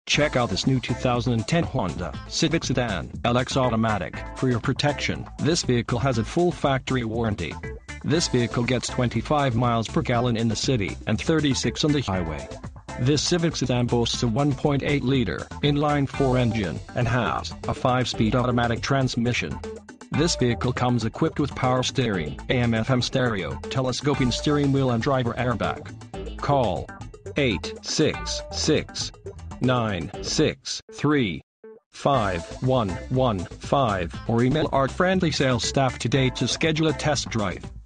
Check out this new 2010 Honda Civic Sedan LX Automatic. For your protection, this vehicle has a full factory warranty. This vehicle gets 25 miles per gallon in the city and 36 on the highway. This Civic Sedan boasts a 1.8-liter inline-4 engine and has a 5-speed automatic transmission. This vehicle comes equipped with power steering, AM/FM stereo, telescoping steering wheel and driver airbag. Call 866-963-5115 or email our friendly sales staff today to schedule a test drive.